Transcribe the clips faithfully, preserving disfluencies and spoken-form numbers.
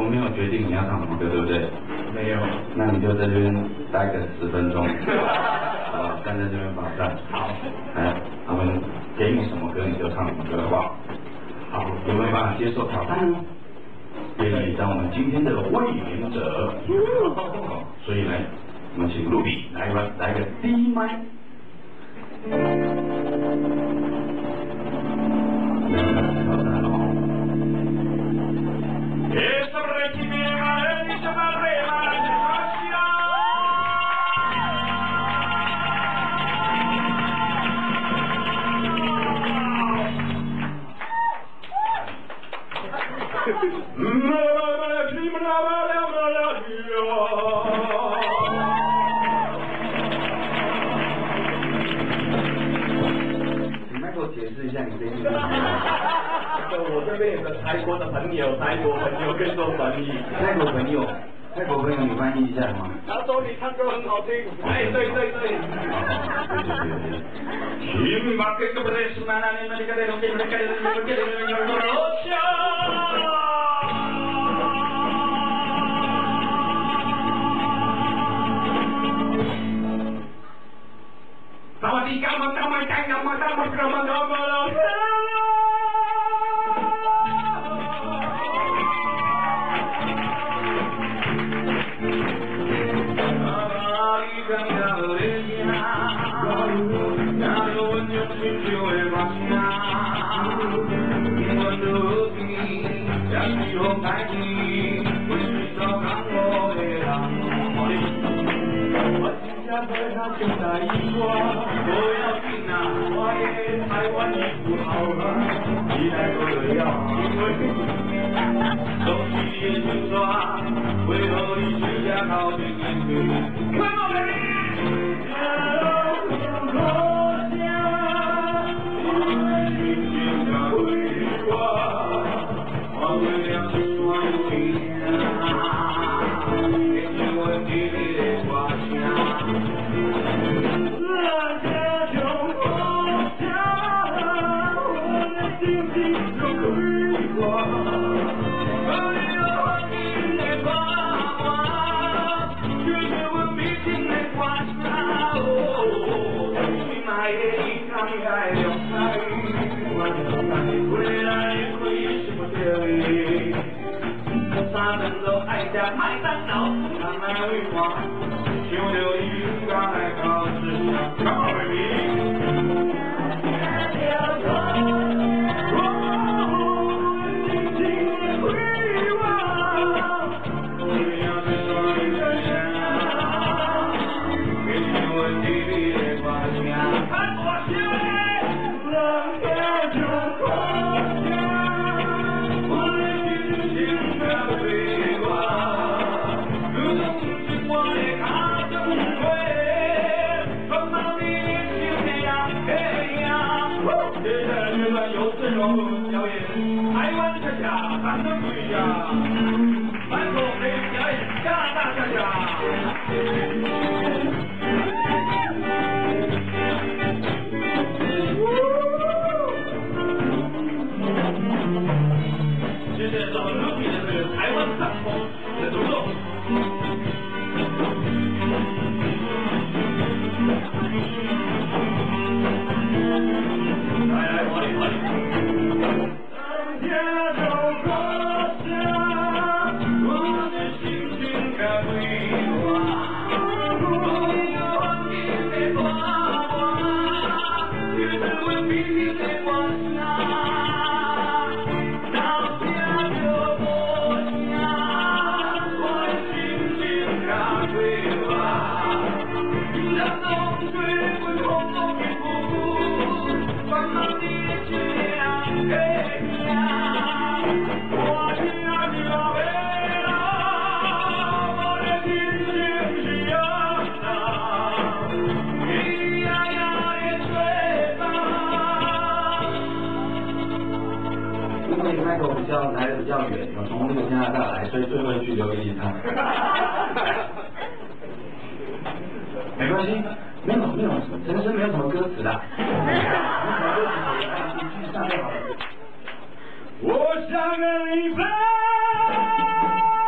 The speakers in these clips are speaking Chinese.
没有决定你要唱什么歌，对不对？ 没有。 那你就在这边待个十分钟，好吧？站在这边罚站。 好。 来，他们给你什么歌你就唱什么歌，好不好？ 好。 有没有办法接受挑战呢？愿意当我们今天的卫冕者。所以呢，我们请露比来个来个第一麦。挑战哦。你麦给我解释一下你这句。 我这边有个泰国的朋友，泰国朋友可以做翻译。 泰国朋友，泰国朋友，你翻译一下吗？ 他说你唱歌很好听。哎，对对对。萨瓦迪卡嘛，达嘛，达嘛，达嘛，达嘛，达嘛。现在一挂，不要紧啊，我的台湾衣服好了，你来做个要，因为东西的手抓，为何你只想靠近你？Come on baby， 国家，因为你心在回我，我为了你我有情啊，因为你的挂声。麦当劳，看来为我，想着你刚来到世上，Come on baby。表演台湾恰恰三等队呀，满国的表演加拿大恰恰。接着到卢比的这个台湾帐篷的独奏。来来，我来我来。 我比较来的比较远，我从那个加拿大来，所以最后一句留给你唱。没关系，没有没有，人生没有什么歌词的，没有什么歌词，你继续唱就好了。我想跟你飞。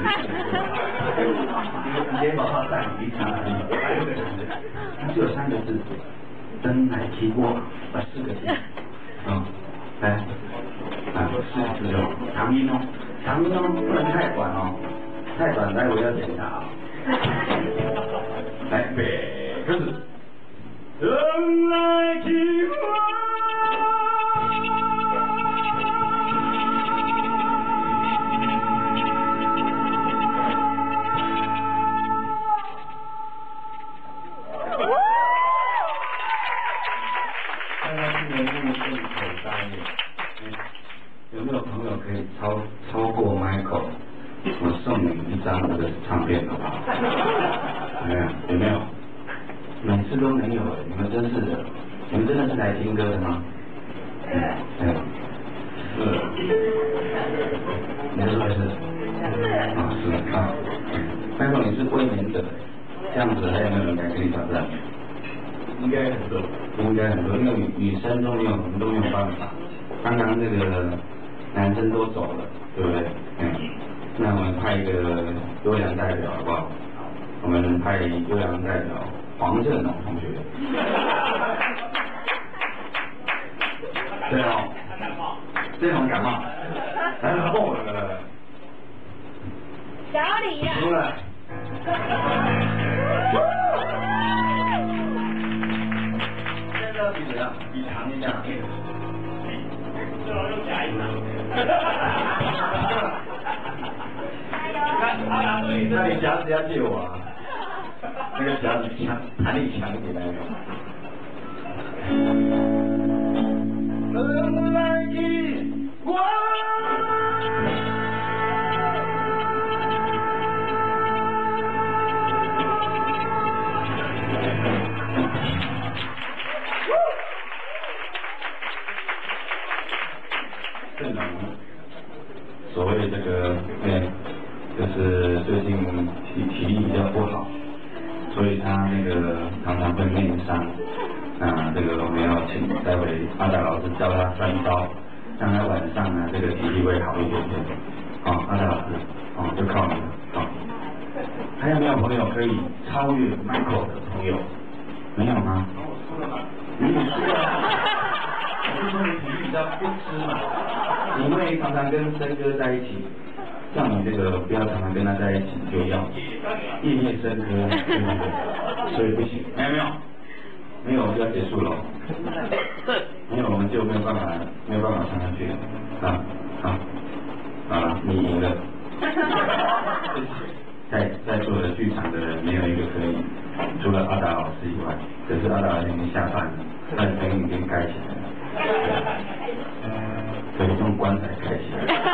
直接把它带离场，它只有三个字，真乃其过，啊四个字，嗯，来，啊四个字哦，长音哦，长音哦，不能太短哦，太短待会要检查。来，备，开始。真乃其过。有没有朋友可以超超过 Michael？ 我送你一张我的唱片，好不好？没有，有没有？每次都没有，你们真是的，你们真的是来听歌的吗？嗯，嗯，是，你是不是？啊，是啊。Michael， 你是卫冕者，这样子还有没有人敢跟你挑战？应该很多，应该很多，因为女女生都没有，我们都没有办法。刚刚那个男生都走了，对不对？嗯，那我们派一个优良代表好不好？我们派优良代表黄振龙同学。对哦，这种感冒，然后了， 小李呀。 出来。比怎样？比长一点。最好用假音啊！那你夹子要借我啊？那个夹子强，弹力强一点来用。人来一光。阵容，所谓这个，哎，就是最近体体力比较不好，所以他那个常常会内伤。那这个我们要请待会阿达老师教他三招，让他晚上呢这个体力会好一点点。好、哦，阿达老师，哦，就靠你了。好、哦，还有没有朋友可以超越 Michael 的朋友？没有吗？你也是啊。我是说你体力比较不支嘛。你会常常跟森哥在一起，像你这个不要常常跟他在一起，就要夜夜笙歌，对不对？所以不行，没有没有，没有就要结束了。没有我们就没有办法，没有办法唱下去了。啊好，啊你赢了。在在座的剧场的人没有一个可以，除了阿达老师以外，可是阿达老师已经下班了，他的灯已经盖起来了。可以用棺材盖起来。